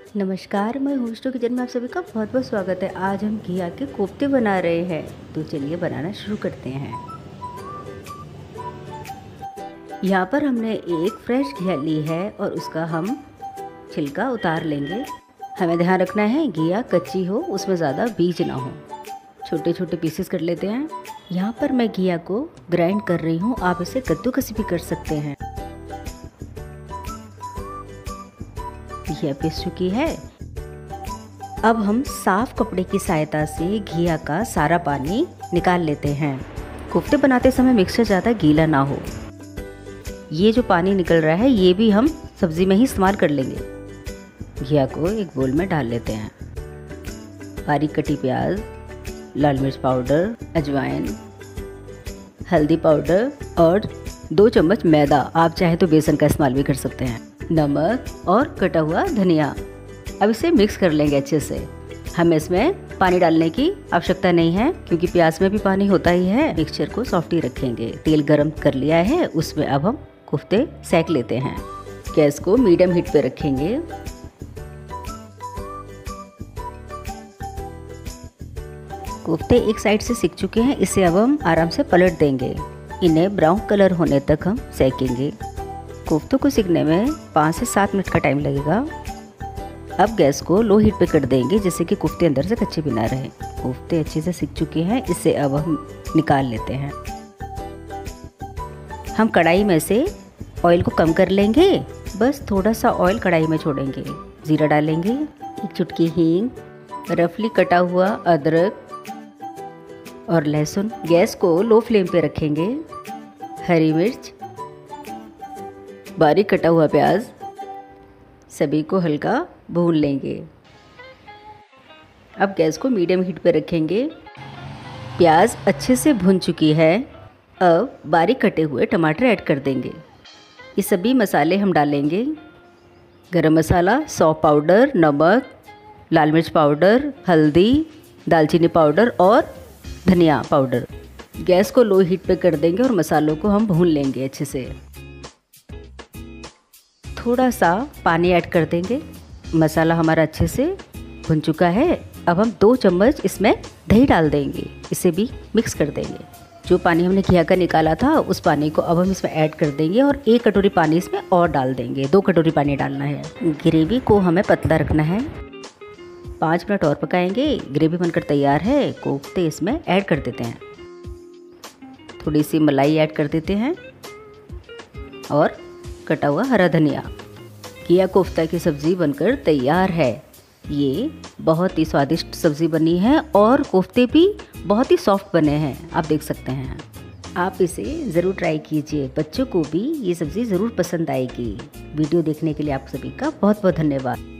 नमस्कार, मैं होस्टो किचन में आप सभी का बहुत बहुत स्वागत है। आज हम घिया के कोफ्ते बना रहे हैं, तो चलिए बनाना शुरू करते हैं। यहाँ पर हमने एक फ्रेश घिया ली है और उसका हम छिलका उतार लेंगे। हमें ध्यान रखना है घिया कच्ची हो, उसमें ज़्यादा बीज ना हो। छोटे छोटे पीसेस कर लेते हैं। यहाँ पर मैं घिया को ग्राइंड कर रही हूँ, आप इसे कद्दूकस भी कर सकते हैं। घिया पिस चुकी है। अब हम साफ कपड़े की सहायता से घिया का सारा पानी निकाल लेते हैं। कोफ्ते बनाते समय मिक्सचर ज़्यादा गीला ना हो। ये जो पानी निकल रहा है ये भी हम सब्ज़ी में ही इस्तेमाल कर लेंगे। घिया को एक बोल में डाल लेते हैं। बारीक कटी प्याज, लाल मिर्च पाउडर, अजवाइन, हल्दी पाउडर और 2 चम्मच मैदा, आप चाहे तो बेसन का इस्तेमाल भी कर सकते हैं, नमक और कटा हुआ धनिया। अब इसे मिक्स कर लेंगे अच्छे से। हमें इसमें पानी डालने की आवश्यकता नहीं है क्योंकि प्याज में भी पानी होता ही है। मिक्सचर को सॉफ्ट ही रखेंगे। तेल गरम कर लिया है, उसमें अब हम कोफ्ते सेक लेते हैं। गैस को मीडियम हीट पे रखेंगे। कोफ्ते एक साइड से सिक चुके हैं, इसे अब हम आराम से पलट देंगे। इन्हें ब्राउन कलर होने तक हम सेकेंगे। कोफ्तों को सिकने में 5 से 7 मिनट का टाइम लगेगा। अब गैस को लो हीट पे कर देंगे जिससे कि कोफ्ते अंदर से कच्चे भी ना रहे। कोफ्ते अच्छे से सिक चुके हैं, इसे अब हम निकाल लेते हैं। हम कढ़ाई में से ऑयल को कम कर लेंगे। बस थोड़ा सा ऑयल कढ़ाई में छोड़ेंगे। जीरा डालेंगे, 1 चुटकी हींग, रफली कटा हुआ अदरक और लहसुन। गैस को लो फ्लेम पे रखेंगे। हरी मिर्च, बारीक कटा हुआ प्याज, सभी को हल्का भून लेंगे। अब गैस को मीडियम हीट पर रखेंगे। प्याज अच्छे से भुन चुकी है। अब बारीक कटे हुए टमाटर ऐड कर देंगे। ये सभी मसाले हम डालेंगे। गरम मसाला, सौंफ पाउडर, नमक, लाल मिर्च पाउडर, हल्दी, दालचीनी पाउडर और धनिया पाउडर। गैस को लो हीट पे कर देंगे और मसालों को हम भून लेंगे अच्छे से। थोड़ा सा पानी ऐड कर देंगे। मसाला हमारा अच्छे से भुन चुका है। अब हम 2 चम्मच इसमें दही डाल देंगे। इसे भी मिक्स कर देंगे। जो पानी हमने घिया का निकाला था उस पानी को अब हम इसमें ऐड कर देंगे और 1 कटोरी पानी इसमें और डाल देंगे। 2 कटोरी पानी डालना है। ग्रेवी को हमें पतला रखना है। 5 मिनट और पकाएंगे। ग्रेवी बनकर तैयार है। कोफ्ते इसमें ऐड कर देते हैं। थोड़ी सी मलाई ऐड कर देते हैं और कटा हुआ हरा धनिया। घिया कोफ्ता की सब्ज़ी बनकर तैयार है। ये बहुत ही स्वादिष्ट सब्ज़ी बनी है और कोफ्ते भी बहुत ही सॉफ्ट बने हैं, आप देख सकते हैं। आप इसे ज़रूर ट्राई कीजिए। बच्चों को भी ये सब्ज़ी ज़रूर पसंद आएगी। वीडियो देखने के लिए आप सभी का बहुत बहुत धन्यवाद।